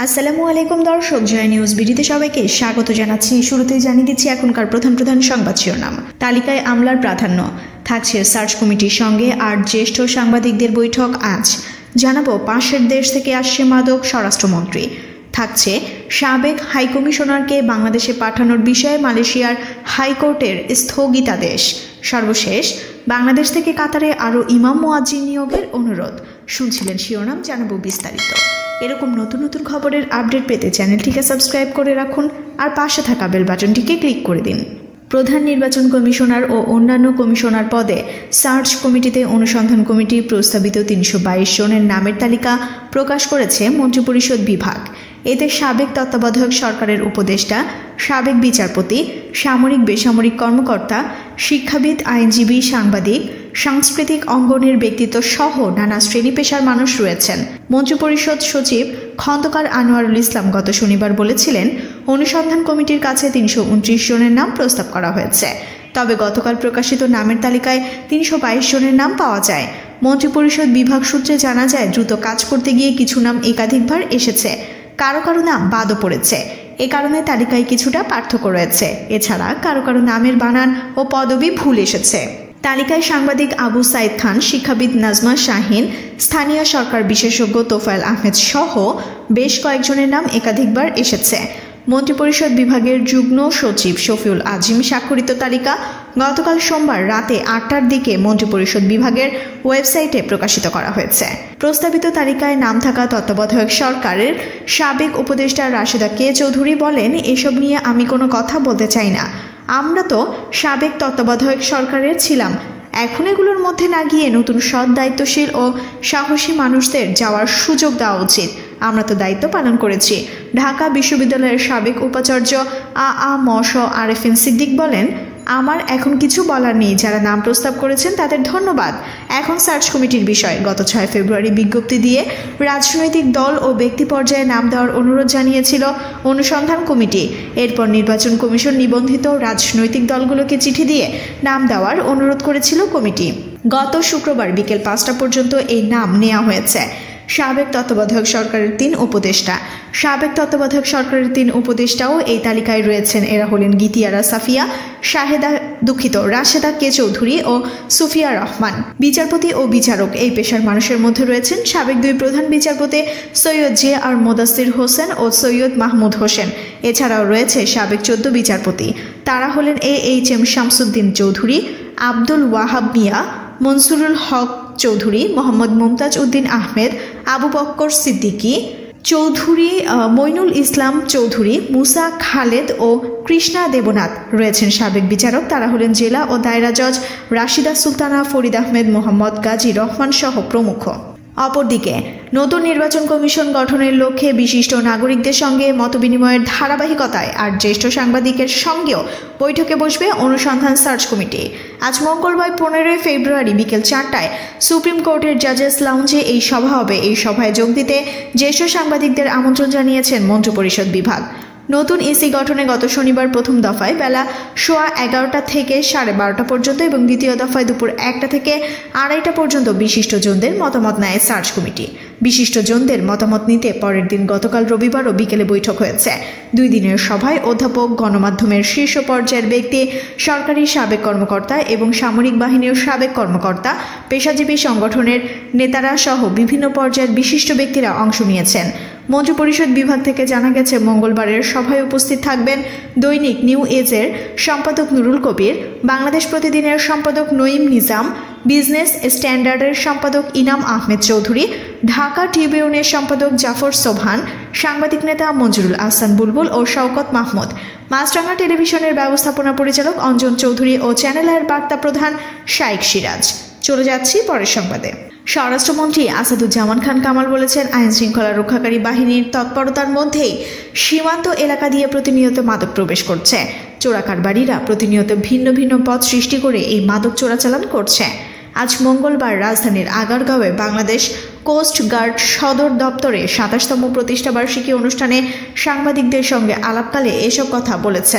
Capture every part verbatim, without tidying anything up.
আসসালামু আলাইকুম দর্শক, জয় নিউজ বিডিতে সবাইকে স্বাগত জানাচ্ছি। শুরুতেই জানিয়ে দিচ্ছি এখনকার প্রধান প্রধান সংবাদ শিরোনাম। তালিকায় আমলার প্রাধান্য থাকছে সার্চ কমিটির সঙ্গে আর জ্যেষ্ঠ সাংবাদিকদের বৈঠক আজ। জানাবো পাশের দেশ থেকে আসছে মাদক, স্বরাষ্ট্রমন্ত্রী। থাকছে সাবেক হাইকমিশনারকে বাংলাদেশে পাঠানোর বিষয়ে মালয়েশিয়ার হাইকোর্টের স্থগিতাদেশ। সর্বশেষ বাংলাদেশ থেকে কাতারে আরও ইমাম মুয়াজ্জিন নিয়োগের অনুরোধ। শুনছিলেন শিরোনাম, জানাবো বিস্তারিত। এরকম নতুন নতুন খবরের আপডেট পেতে চ্যানেলটিকে সাবস্ক্রাইব করে রাখুন আর পাশে থাকা বেল বাটনটিকে ক্লিক করে দিন। প্রধান নির্বাচন কমিশনার ও অন্যান্য কমিশনার পদে সার্চ কমিটিতে অনুসন্ধান কমিটি প্রস্তাবিত তিনশো বাইশ জনের নামের তালিকা প্রকাশ করেছে মন্ত্রিপরিষদ বিভাগ। এতে সাবেক তত্ত্বাবধায়ক সরকারের উপদেষ্টা, সাবেক বিচারপতি, সামরিক বেসামরিক কর্মকর্তা, শিক্ষাবিদ, আইনজীবী, সাংবাদিক, সাংস্কৃতিক অঙ্গনের ব্যক্তিত্ব সহ নানা শ্রেণী পেশার মানুষ রয়েছেন। মন্ত্রিপরিষদ সচিব খন্দকার আনোয়ারুল ইসলাম গত শনিবার বলেছিলেন, অনুসন্ধান কমিটির কাছে তিনশো উনত্রিশ জনের নাম প্রস্তাব করা হয়েছে। তবে গতকাল প্রকাশিত নামের তালিকায় তিনশো বাইশ জনের নাম পাওয়া যায়। মন্ত্রিপরিষদ বিভাগ সূত্রে জানা যায়, দ্রুত কাজ করতে গিয়ে কিছু নাম একাধিকবার এসেছে, কারো কারো নাম বাদও পড়েছে। এ কারণে তালিকায় কিছুটা পার্থক্য রয়েছে। এছাড়া কারো কারো নামের বানান ও পদবি ভুল এসেছে। তালিকায় সাংবাদিক আবু সাইদ খান, শিক্ষাবিদ নাজমা শাহিন, স্থানীয় সরকার বিশেষজ্ঞ তোফায়েল আহমেদ সহ বেশ কয়েকজনের নাম একাধিকবার এসেছে। মন্ত্রিপরিষদ বিভাগের যুগ্ম সচিব শফিউল আজিম স্বাক্ষরিত তালিকা গতকাল সোমবার রাতে আটটার দিকে মন্ত্রিপরিষদ বিভাগের ওয়েবসাইটে প্রকাশিত করা হয়েছে। প্রস্তাবিত তালিকায় নাম থাকা তত্ত্বাবধায়ক সরকারের সাবেক উপদেষ্টা রাশেদা কে চৌধুরী বলেন, এসব নিয়ে আমি কোনো কথা বলতে চাই না। আমরা তো সাবেক তত্ত্বাবধায়ক সরকারের ছিলাম। এখন এগুলোর মধ্যে না গিয়ে নতুন সৎ, দায়িত্বশীল ও সাহসী মানুষদের যাওয়ার সুযোগ দেওয়া উচিত। আমরা তো দায়িত্ব পালন করেছি। ঢাকা বিশ্ববিদ্যালয়ের সাবেক উপাচার্য আ আ ম স আরেফিন সিদ্দিক বলেন, আমার এখন কিছু বলার নেই। যারা নাম প্রস্তাব করেছেন তাদের ধন্যবাদ। এখন সার্চ কমিটির বিষয়। গত ছয় ফেব্রুয়ারি বিজ্ঞপ্তি দিয়ে রাজনৈতিক দল ও ব্যক্তি পর্যায়ে নাম দেওয়ার অনুরোধ জানিয়েছিল অনুসন্ধান কমিটি। এরপর নির্বাচন কমিশন নিবন্ধিত রাজনৈতিক দলগুলোকে চিঠি দিয়ে নাম দেওয়ার অনুরোধ করেছিল কমিটি। গত শুক্রবার বিকেল পাঁচটা পর্যন্ত এই নাম নেওয়া হয়েছে। সাবেক তত্ত্বাবধায়ক সরকারের তিন উপদেষ্টা সাবেক তত্ত্বাবধায়ক সরকারের তিন উপদেষ্টাও এই তালিকায় রয়েছেন। এরা হলেন গীতিয়ারা সাফিয়া, শাহেদা দুঃখিত রাশেদা কে চৌধুরী ও সুফিয়া রহমান। বিচারপতি ও বিচারক এই পেশার মানুষের মধ্যে রয়েছেন সাবেক দুই প্রধান বিচারপতি সৈয়দ জে আর মোদাসির হোসেন ও সৈয়দ মাহমুদ হোসেন। এছাড়াও রয়েছে সাবেক চোদ্দ বিচারপতি। তারা হলেন A H M Shamsuddin Chowdhury, Abdul Wahab Mia, Mansurul Haque Chowdhury, Mohammad Mumtaz Uddin Ahmed, Abu Bakkar Siddiqui Chowdhury, Mainul Islam Chowdhury, Musa Khaled ও কৃষ্ণা দেবনাথ রয়েছেন সাবেক বিচারক। তারা হলেন জেলা ও দায়রা জজ রাশিদা সুলতানা, ফরিদ আহমেদ, মোহাম্মদ গাজী রহমান সহ প্রমুখ। অপরদিকে নতুন নির্বাচন কমিশন গঠনের লক্ষ্যে বিশিষ্ট নাগরিকদের সঙ্গে মতবিনিময়ের ধারাবাহিকতায় আর জ্যেষ্ঠ সাংবাদিকের সঙ্গেও বৈঠকে বসবে অনুসন্ধান সার্চ কমিটি। আজ মঙ্গলবার পনেরোই ফেব্রুয়ারি বিকেল চারটায় সুপ্রিম কোর্টের জাজেস লাউঞ্জে এই সভা হবে। এই সভায় যোগ দিতে জ্যেষ্ঠ সাংবাদিকদের আমন্ত্রণ জানিয়েছেন মন্ত্রিপরিষদ বিভাগ। নতুন ইসি গঠনে গত শনিবার প্রথম দফায় বেলা সোয়া এগারোটা থেকে সাড়ে বারোটা পর্যন্ত এবং দ্বিতীয় দফায় দুপুর একটা থেকে আড়াইটা পর্যন্ত বিশিষ্টজনদের মতামত নেয় সার্চ কমিটি। বিশিষ্টজনদের মতামত নিতে পরের দিন গতকাল রবিবারও বিকেলে বৈঠক হয়েছে। দুই দিনের সভায় অধ্যাপক, গণমাধ্যমের শীর্ষ পর্যায়ের ব্যক্তি, সরকারি সাবেক কর্মকর্তা এবং সামরিক বাহিনীর সাবেক কর্মকর্তা, পেশাজীবী সংগঠনের নেতারা সহ বিভিন্ন পর্যায়ের বিশিষ্ট ব্যক্তিরা অংশ নিয়েছেন। মন্ত্রিপরিষদ বিভাগ থেকে জানা গেছে, মঙ্গলবারের সভায় উপস্থিত থাকবেন দৈনিক নিউ এজের সম্পাদক নুরুল কবির, বাংলাদেশ প্রতিদিনের সম্পাদক নঈম নিজাম, বিজনেস স্ট্যান্ডার্ডের সম্পাদক ইনাম আহমেদ চৌধুরী, ঢাকা ট্রিবিউনের সম্পাদক জাফর সোবহান, সাংবাদিক নেতা মঞ্জুরুল আহসান বুলবুল ও শওকত মাহমুদ, মাছরাঙা টেলিভিশনের ব্যবস্থাপনা পরিচালক অঞ্জন চৌধুরী ও চ্যানেলের বার্তা প্রধান শাইখ সিরাজ। চলে যাচ্ছি পরের সংবাদে। স্বরাষ্ট্রমন্ত্রী আসাদুজ্জামান খান কামাল বলেছেন, আইন শৃঙ্খলা রক্ষাকারী বাহিনীর তৎপরতার মধ্যেই সীমান্ত এলাকা দিয়ে প্রতিনিয়ত মাদক প্রবেশ করছে। চোরাকারবারীরা প্রতিনিয়ত ভিন্ন ভিন্ন পথ সৃষ্টি করে এই মাদক চোরাচালান করছে। আজ মঙ্গলবার রাজধানীর আগারগাঁওয়ে বাংলাদেশ কোস্ট গার্ড সদর দপ্তরে সাতাশতম প্রতিষ্ঠাবার্ষিকী অনুষ্ঠানে সাংবাদিকদের সঙ্গে আলাপকালে এসব কথা বলেছেন।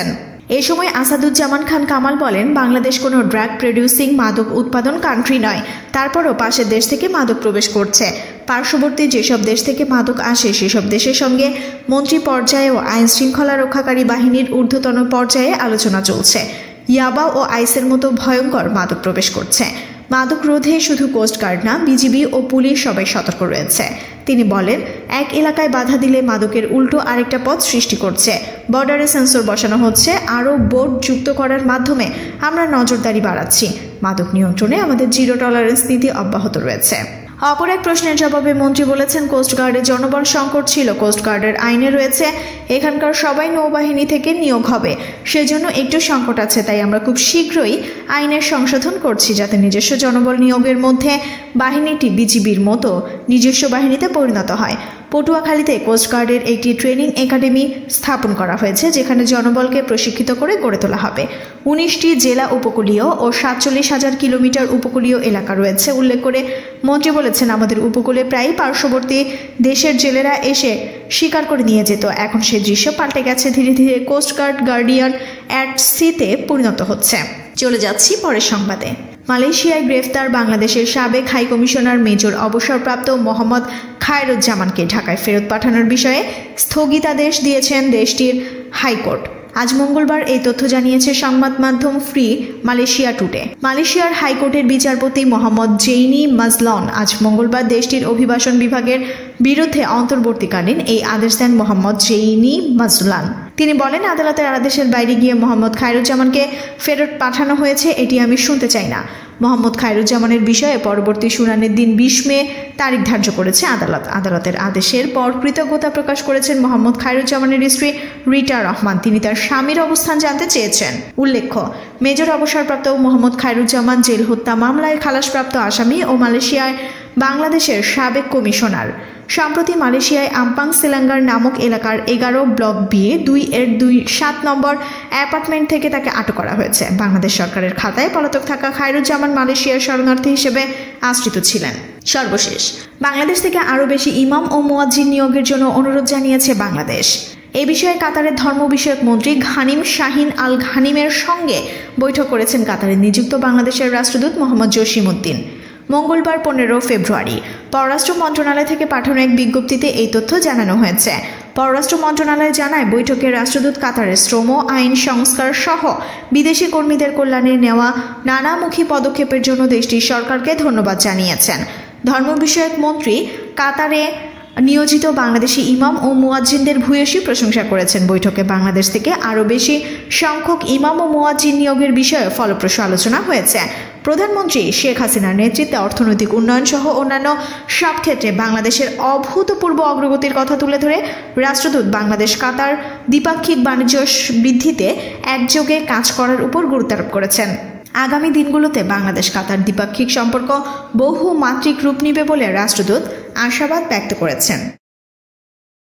এ সময় আসাদুজ্জামান খান কামাল বলেন, বাংলাদেশ কোনো ড্রাগ প্রডিউসিং মাদক উৎপাদন কান্ট্রি নয়, তারপরও পাশের দেশ থেকে মাদক প্রবেশ করছে। পার্শ্ববর্তী যেসব দেশ থেকে মাদক আসে সেসব দেশের সঙ্গে মন্ত্রী পর্যায়ে ও আইন শৃঙ্খলা রক্ষাকারী বাহিনীর ঊর্ধ্বতন পর্যায়ে আলোচনা চলছে। ইয়াবা ও আইসের মতো ভয়ঙ্কর মাদক প্রবেশ করছে। মাদক রোধে শুধু কোস্টগার্ড না, বিজিবি ও পুলিশ সবাই সতর্ক রয়েছে। তিনি বলেন, এক এলাকায় বাধা দিলে মাদকের উল্টো আরেকটা পথ সৃষ্টি করছে। বর্ডারে সেন্সর বসানো হচ্ছে, আরও বোর্ড যুক্ত করার মাধ্যমে আমরা নজরদারি বাড়াচ্ছি। মাদক নিয়ন্ত্রণে আমাদের জিরো টলারেন্স নীতি অব্যাহত রয়েছে। অপর এক প্রশ্নের জবাবে মন্ত্রী বলেছেন, কোস্টগার্ডের জনবল সংকট ছিল, কোস্টগার্ডের আইনে রয়েছে এখানকার সবাই নৌবাহিনী থেকে নিয়োগ হবে, সেজন্য একটু সংকট আছে। তাই আমরা খুব শীঘ্রই আইনের সংশোধন করছি যাতে নিজস্ব জনবল নিয়োগের মধ্যে বাহিনীটি বিজিবির মতো নিজস্ব বাহিনীতে পরিণত হয়। পটুয়াখালীতে কোস্টগার্ডের একটি ট্রেনিং একাডেমি স্থাপন করা হয়েছে, যেখানে জনবলকে প্রশিক্ষিত করে গড়ে তোলা হবে। উনিশটি জেলা উপকূলীয় ও সাতচল্লিশ হাজার কিলোমিটার উপকূলীয় এলাকা রয়েছে উল্লেখ করে মন্ত্রী বলেছেন, আমাদের উপকূলে প্রায় পার্শ্ববর্তী দেশের জেলেরা এসে শিকার করে নিয়ে যেত। এখন সেই দৃশ্য পাল্টে গেছে, ধীরে ধীরে কোস্টগার্ড গার্ডিয়ান অ্যাট সিতে পরিণত হচ্ছে। চলে যাচ্ছি পরের সংবাদে। মালয়েশিয়ায় গ্রেফতার বাংলাদেশের সাবেক হাই কমিশনার মেজর অবসরপ্রাপ্ত মোহাম্মদ খায়রুজ্জামানকে ঢাকায় ফেরত পাঠানোর বিষয়ে স্থগিতাদেশ দিয়েছেন দেশটির হাইকোর্ট। আজ মঙ্গলবার এই তথ্য জানিয়েছে সংবাদ মাধ্যম ফ্রি মালয়েশিয়া টুডে। মালয়েশিয়ার হাইকোর্টের বিচারপতি মোহাম্মদ জেইনি মাজলন আজ মঙ্গলবার দেশটির অভিবাসন বিভাগের বিরুদ্ধে অন্তর্বর্তীকালীন এই আদেশ দেন মোহাম্মদ জেইনি মাজলান। তিনি বলেন, আদালতের আদেশের বাইরে গিয়ে মোহাম্মদ খায়রুজ্জামানকে ফেরত পাঠানো হয়েছে, এটি আমি শুনতে চাই না। মোহাম্মদ খায়রুজ্জামানের বিষয়ে পরবর্তী শুনানির দিন বিশ মে তারিখ ধার্য করেছে আদালত। আদালতের আদেশের পর কৃতজ্ঞতা প্রকাশ করেছেন মোহাম্মদ খায়রুজ্জামানের স্ত্রী রিটা রহমান। তিনি তার স্বামীর অবস্থান জানতে চেয়েছেন। উল্লেখ্য, মেজর অবসরপ্রাপ্ত মোহাম্মদ খায়রুজ্জামান জেল হত্যা মামলায় খালাসপ্রাপ্ত আসামি ও মালয়েশিয়ায় বাংলাদেশের সাবেক কমিশনার। সম্প্রতি মালয়েশিয়ায় আম্পাং সেলাঙ্গার নামক এলাকার এগারো ব্লক বিয়ে দুই এর দুই সাত নম্বর অ্যাপার্টমেন্ট থেকে তাকে আটক করা হয়েছে। বাংলাদেশ সরকারের খাতায় পলাতক থাকা খায়রুজ্জামান মালয়েশিয়ার শরণার্থী হিসেবে আশ্রিত ছিলেন। সর্বশেষ, বাংলাদেশ থেকে আরও বেশি ইমাম ও মুয়াজ্জিন নিয়োগের জন্য অনুরোধ জানিয়েছে বাংলাদেশ। এ বিষয়ে কাতারের ধর্ম বিষয়ক মন্ত্রী ঘানিম শাহিন আল ঘানিমের সঙ্গে বৈঠক করেছেন কাতারে নিযুক্ত বাংলাদেশের রাষ্ট্রদূত মোহাম্মদ জসিম উদ্দিন। মঙ্গলবার পনেরো ফেব্রুয়ারি পররাষ্ট্র মন্ত্রণালয় থেকে পাঠানো এক বিজ্ঞপ্তিতে এই তথ্য জানানো হয়েছে। পররাষ্ট্র মন্ত্রণালয় জানায়, বৈঠকে রাষ্ট্রদূত কাতারের শ্রম আইন সংস্কার সহ বিদেশি কর্মীদের কল্যাণে নেওয়া নানামুখী পদক্ষেপের জন্য দেশটির সরকারকে ধন্যবাদ জানিয়েছেন। ধর্ম বিষয়ক মন্ত্রী কাতারে নিয়োজিত বাংলাদেশি ইমাম ও মুয়াজ্জিনদের ভূয়সী প্রশংসা করেছেন। বৈঠকে বাংলাদেশ থেকে আরও বেশি সংখ্যক ইমাম ও মুয়াজ্জিন নিয়োগের বিষয়ে ফলপ্রসূ আলোচনা হয়েছে। প্রধানমন্ত্রী শেখ হাসিনার নেতৃত্বে অর্থনৈতিক উন্নয়ন সহ অন্যান্য সব ক্ষেত্রে বাংলাদেশের অভূতপূর্ব অগ্রগতির কথা তুলে ধরে রাষ্ট্রদূত বাংলাদেশ কাতার দ্বিপাক্ষিক বাণিজ্য বৃদ্ধিতে একযোগে কাজ করার উপর গুরুত্ব আরোপ করেছেন। আগামী দিনগুলোতে বাংলাদেশ কাতার দ্বিপাক্ষিক সম্পর্ক বহুমাত্রিক রূপ নেবে বলে রাষ্ট্রদূত আশাবাদ ব্যক্ত করেছেন।